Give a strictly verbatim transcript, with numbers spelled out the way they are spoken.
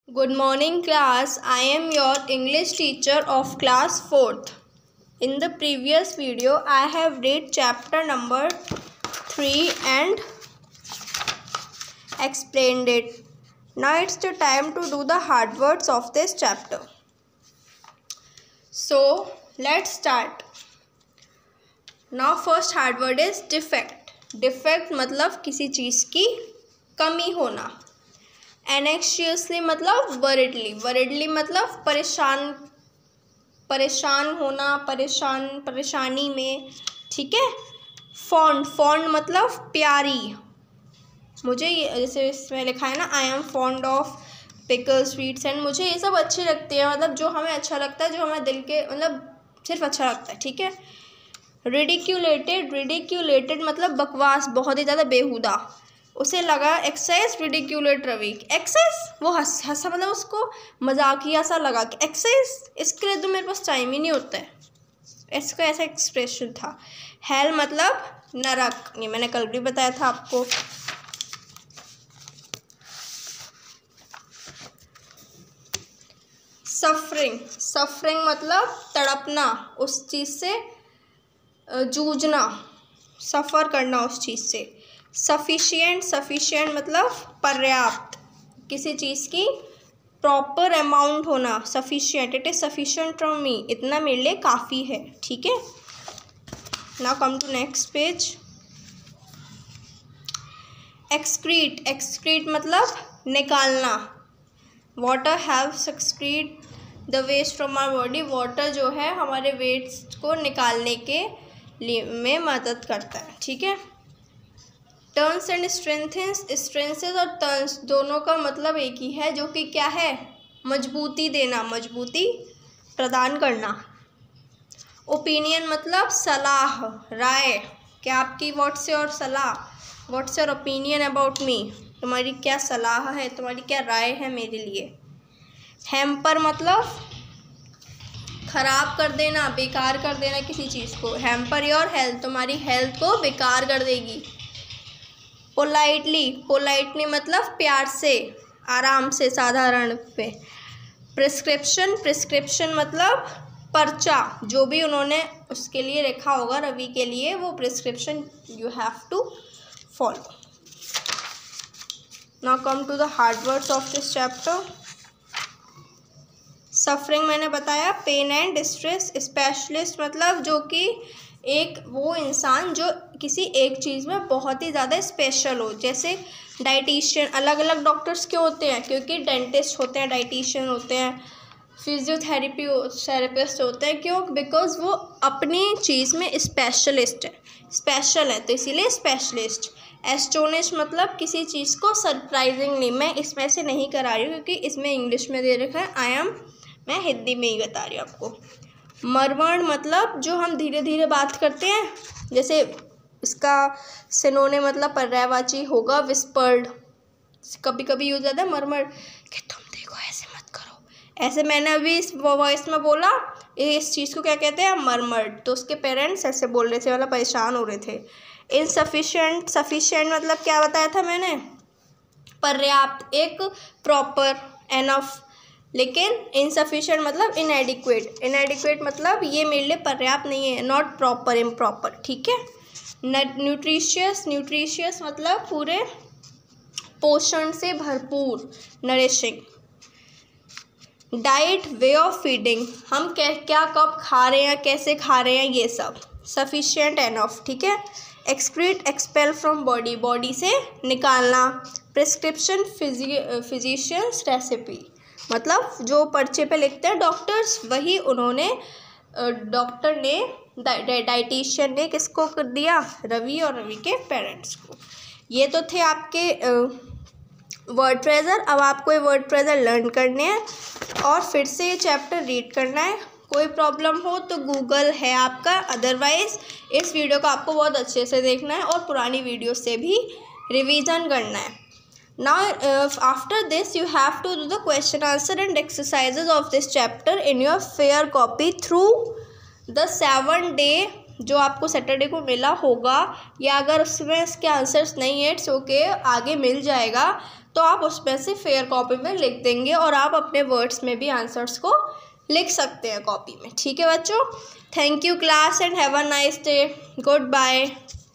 Good morning class. I am your English teacher of class fourth. In the previous video I have read chapter number three and explained it. Now it's the time to do the hard words of this chapter. So let's start. Now first hard word is defect. Defect मतलब किसी चीज़ की कमी होना. एनेक्शियसली मतलब वरिडली. वरिडली मतलब परेशान परेशान होना, परेशान परेशानी में. ठीक है. फॉन्ड. फॉन्ड मतलब प्यारी. मुझे ये जैसे इसमें लिखा है ना, I am fond of pickle sweets and. मुझे ये सब अच्छे लगते हैं, मतलब जो हमें अच्छा लगता है, जो हमारे दिल के मतलब सिर्फ अच्छा लगता है. ठीक है. रिडिक्यूलेटेड. रिडिक्यूलेटेड मतलब बकवास, बहुत ही ज़्यादा बेहुदा. उसे लगा एक्साइज रिडिक्यूलेट रवि. एक्साइज वो हंस हंसा मतलब उसको मजाकिया सा लगा कि एक्साइज, इसके लिए तो मेरे पास टाइम ही नहीं होता है. इसका ऐसा एक्सप्रेशन था. हेल मतलब नरक. ये मैंने कल भी बताया था आपको. सफरिंग. सफरिंग मतलब तड़पना, उस चीज़ से जूझना, सफ़र करना उस चीज़ से. सफिशिएंट. सफिशिएंट मतलब पर्याप्त, किसी चीज़ की प्रॉपर अमाउंट होना. Sufficient. It is sufficient from me. इतना मेरे लिए काफ़ी है. ठीक है. Now come to next page. Excrete. Excrete मतलब निकालना. Water haves excrete the waste from our body. Water जो है हमारे वेस्ट को निकालने के लिए में मदद करता है. ठीक है. Turns and strengthens. स्ट्रेंथेंस और टर्न्स दोनों का मतलब एक ही है, जो कि क्या है, मजबूती देना, मजबूती प्रदान करना. ओपिनियन मतलब सलाह, राय. क्या आपकी व्हाट्स योर सलाह, what's your opinion about me. तुम्हारी क्या सलाह है, तुम्हारी क्या राय है मेरे लिए. हैम्पर मतलब ख़राब कर देना, बेकार कर देना किसी चीज़ को. Hamper your health. तुम्हारी हेल्थ को बेकार कर देगी. पोलाइटली. पोलाइटली मतलब प्यार से, आराम से, साधारण पे. प्रिस्क्रिप्शन. प्रिस्क्रिप्शन मतलब पर्चा, जो भी उन्होंने उसके लिए लिखा होगा रवि के लिए, वो prescription you have to follow. Now come to the hard words of this chapter. Suffering मैंने बताया. Pen and distress. स्पेशलिस्ट मतलब जो कि एक वो इंसान जो किसी एक चीज़ में बहुत ही ज़्यादा स्पेशल हो. जैसे डाइटिशियन. अलग अलग डॉक्टर्स क्यों होते हैं, क्योंकि डेंटिस्ट होते हैं, डाइटिशियन होते हैं, फिजियोथेरेपी थेरेपिस्ट होते हैं. क्यों? बिकॉज वो अपनी चीज़ में स्पेशलिस्ट है, स्पेशल है, तो इसीलिए स्पेशलिस्ट. एस्टोनिश मतलब किसी चीज़ को सरप्राइजिंगली. मैं इसमें से नहीं करा रही हूँ क्योंकि इसमें इंग्लिश में दे रखा है. आई एम मैं हिंदी में ही बता रही हूँ आपको. मरमर मतलब जो हम धीरे धीरे बात करते हैं, जैसे इसका सिनोने मतलब पर्यायवाची होगा विस्पर्ड. कभी कभी यूज होता है मरमर कि तुम देखो ऐसे मत करो. ऐसे मैंने अभी इस वॉइस में बोला, इस चीज़ को क्या कहते हैं, मरमर. तो उसके पेरेंट्स ऐसे बोल रहे थे, वाला परेशान हो रहे थे. इनसफिशिएंट. सफिशिएंट मतलब क्या बताया था मैंने, पर्याप्त, एक प्रॉपर, एनफ. लेकिन इनसफिशिएंट मतलब इनएडिक्वेट. इनएडिक्वेट मतलब ये मेरे लिए पर्याप्त नहीं है, नॉट प्रॉपर, इम्प्रॉपर. ठीक है. न्यूट्रिशियस. न्यूट्रिशियस मतलब पूरे पोषण से भरपूर, nourishing. Diet, way of feeding. हम क्या क्या कब खा रहे हैं, कैसे खा रहे हैं, ये सब. Sufficient, enough. ठीक है. Excrete. Expel from body. Body से निकालना. प्रिस्क्रिप्शन. फिजिशियंस रेसिपी मतलब जो पर्चे पे लिखते हैं डॉक्टर्स, वही उन्होंने डॉक्टर ने डाइटिशियन ने किसको कर दिया, रवि और रवि के पेरेंट्स को. ये तो थे आपके वर्ड ट्रेजर. अब आपको ये वर्ड ट्रेजर लर्न करने हैं और फिर से ये चैप्टर रीड करना है. कोई प्रॉब्लम हो तो गूगल है आपका, अदरवाइज़ इस वीडियो को आपको बहुत अच्छे से देखना है और पुरानी वीडियो से भी रिवीजन करना है. Now uh, after this you have to do the question answer and exercises of this chapter in your fair copy through the seven day जो आपको सैटरडे को मिला होगा, या अगर उसमें इसके आंसर्स नहीं है इट्स ओके, आगे मिल जाएगा. तो आप उसमें से फेयर कॉपी में लिख देंगे और आप अपने वर्ड्स में भी आंसर्स को लिख सकते हैं कॉपी में। ठीक है बच्चों, thank you class and have a nice day, good bye.